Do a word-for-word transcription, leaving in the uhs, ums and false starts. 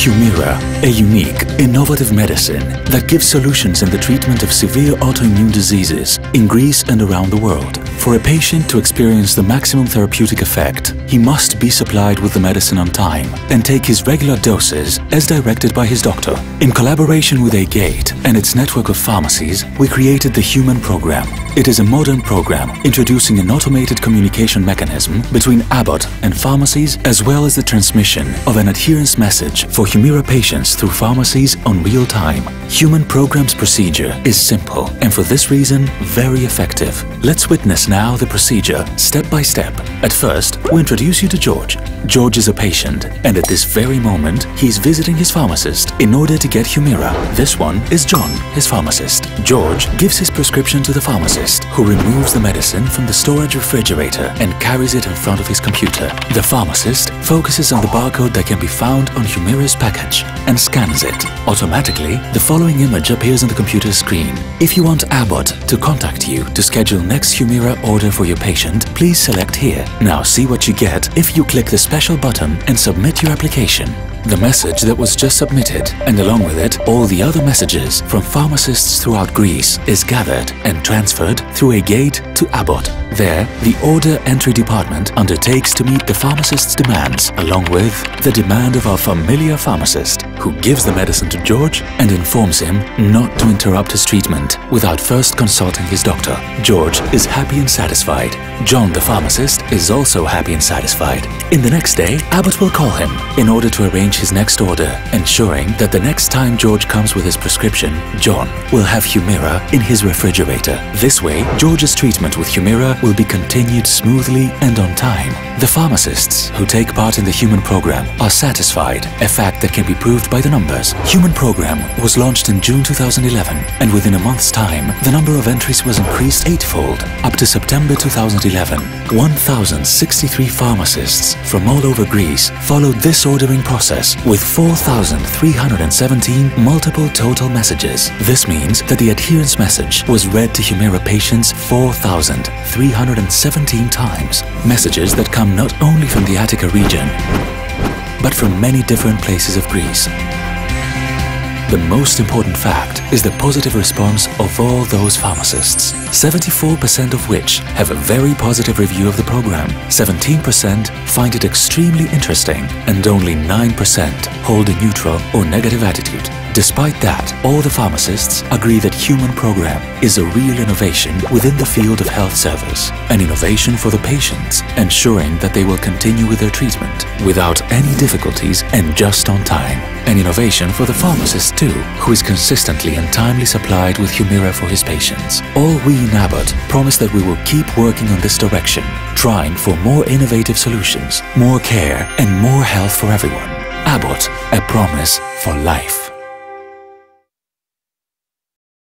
Humira, a unique, innovative medicine that gives solutions in the treatment of severe autoimmune diseases in Greece and around the world. For a patient to experience the maximum therapeutic effect, he must be supplied with the medicine on time and take his regular doses as directed by his doctor. In collaboration with Agate and its network of pharmacies, we created the Human Program. It is a modern program introducing an automated communication mechanism between Abbott and pharmacies, as well as the transmission of an adherence message for Humira patients through pharmacies on real time. Human Program's procedure is simple and for this reason very effective. Let's witness now the procedure step by step. At first, we introduce you to George. George is a patient and at this very moment he is visiting his pharmacist in order to get Humira. This one is John, his pharmacist. George gives his prescription to the pharmacist, who removes the medicine from the storage refrigerator and carries it in front of his computer. The pharmacist focuses on the barcode that can be found on Humira's package and scans it. Automatically, the following image appears on the computer screen. If you want Abbott to contact you to schedule next Humira order for your patient, please select here. Now see what you get if you click the special button and submit your application. The message that was just submitted, and along with it, all the other messages from pharmacists throughout Greece is gathered and transferred through Agate to Abbott. There, the order entry department undertakes to meet the pharmacist's demands, along with the demand of our familiar pharmacist, who gives the medicine to George and informs him not to interrupt his treatment without first consulting his doctor. George is happy and satisfied. John, the pharmacist, is also happy and satisfied. In the next day, Abbott will call him in order to arrange his next order, ensuring that the next time George comes with his prescription, John will have Humira in his refrigerator. This way, George's treatment with Humira will be continued smoothly and on time. The pharmacists who take part in the Human Program are satisfied, a fact that can be proved by the numbers. Human Program was launched in June two thousand eleven, and within a month's time, the number of entries was increased eightfold. Up to September two thousand eleven, one thousand sixty-three pharmacists from all over Greece followed this ordering process with four thousand three hundred seventeen multiple total messages. This means that the adherence message was read to Humira patients four thousand three hundred seventeen times. Messages that come not only from the Attica region, but from many different places of Greece. The most important fact is the positive response of all those pharmacists, seventy-four percent of which have a very positive review of the program, seventeen percent find it extremely interesting, and only nine percent hold a neutral or negative attitude. Despite that, all the pharmacists agree that Human Program is a real innovation within the field of health service, an innovation for the patients, ensuring that they will continue with their treatment without any difficulties and just on time. An innovation for the pharmacist too, who is consistently and timely supplied with Humira for his patients. All we in Abbott promise that we will keep working on this direction, trying for more innovative solutions, more care and more health for everyone. Abbott, a promise for life.